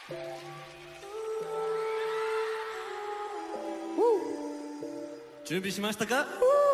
준비しましたか?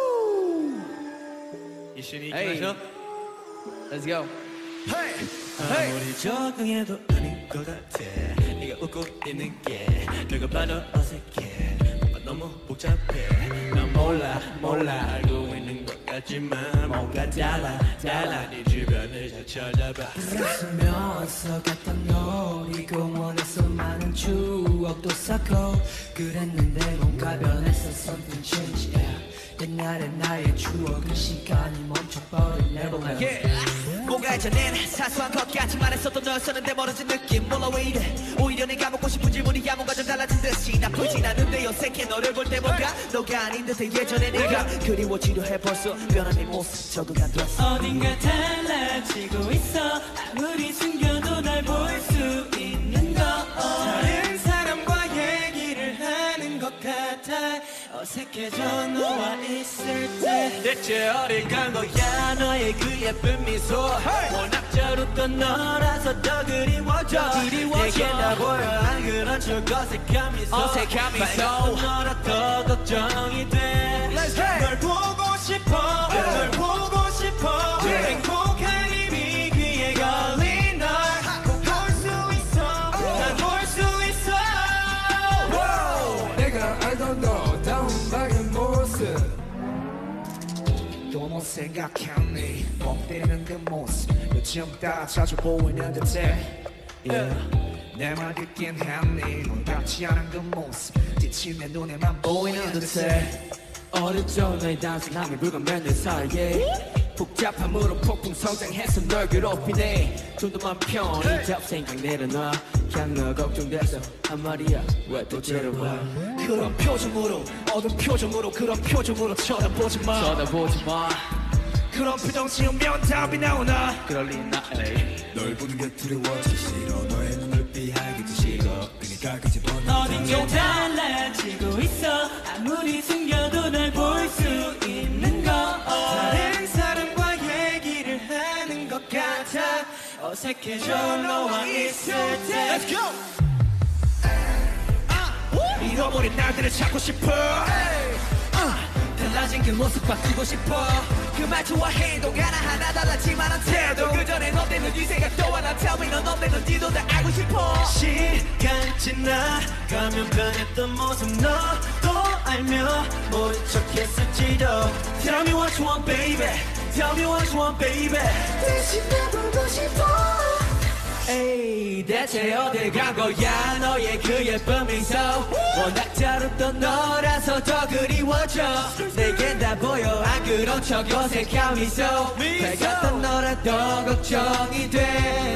一緒に行きましょう. Let's go. 아무리 적응해도 아닌 것 같아. 네가 웃고 있는 게 누가 봐도 어색해. 뭔가 너무 복잡해. 난 몰라 알고 있는 것 같지만 뭔가 달라 네 주변을 잘 찾아봐. 웃으면서 갔던 놀이공원에서 많은 추억도 쌓고 그랬는데 뭔가 변했어. Something changed, yeah. 옛날의 나의 추억은 시간이 멈춰버린 Neverland. 뭔가 이전엔 사소한 것 같지만 했었던 너였었는데 멀어진 느낌. 몰라 왜 이래. 오히려 내가 묻고 싶은 질문이야 뭔가 좀 달라진 듯이. 나쁘진 않은데 어색해. 너를 볼 때 뭔가 너가 아닌 듯해. 예전에 내가 그리워지려 해. 벌써 변한 네 모습 적응 안 됐어. 어딘가 달라지고 있어. 아무리 숨겨도 날 볼 수 있는 거. 다른 사람과 얘기를 하는 것 같아. 어색해져 너와 있을 때. 대체 어딜 간 거야 너의 그 예쁜 미소. 워낙 잘 웃던 너라서 더 그리워져. 내게 다 보여 안 그런 척 어색한 미소. 밝았던 너라 더 걱정이 돼. 널 보고 싶어. 널 보고 싶어. 행복한 힘이 귀에 걸린 널 꼭 볼 수 있어. 난 볼 수 있어. 내가 알던 너 다운방의 모습 또 못 생각했니. 멍때리는 그 모습 요즘 다 자주 보이는 듯해. 내 말 듣긴 했니. 넌 닿지 않은 그 모습 지친 내 눈에만 보이는 듯해. 어렸죠 너의 단순함이 불과 몇 년 사이에 복잡함으로 폭풍 성장해서 널 괴롭히네. 좀 더 맘 편히 잡생각 내려놔. 그냥 너 걱정돼서 한 말이야 왜 또 째려봐. 그런 표정으로 어두운 표정으로 그런 표정으로 쳐다보지 마. 쳐다보지 마. 그런 표정 지으면 답이 나오나. 그럴 리나 에이. 널 보는 게 두려워지기 싫어. 너의 눈을 피하기도 싫어. 그니까 그 집어넣어. 어딘가 달라지고 있어. 아무리 숨겨도 날 볼 수 있는 거. 다른 사람과 얘기를 하는 것 같아. 어색해져 너와 있을 때. Let's go. 잃어버린 날들을 찾고 싶어. 달라진 그 모습 바꾸고 싶어. 그 말투와 행동 하나하나 달랐지만 한 태도. 그전에 너 때는 네 생각도 하나. Tell me 너 때는지도 다 알고 싶어. 시간 지나가면 변했던 모습 너도 알며 모른 척했을지도. Tell me what you want baby. Tell me what you want baby. 대신 나 보고 싶어. 에이 대체 어딜 간 거야 너의 그 예쁜 미소. 워낙 잘 웃던 너라서 더 그리워져. 내겐 다 보여 안 그런 척 어색한 미소. 밝았던 너라 더 걱정이 돼.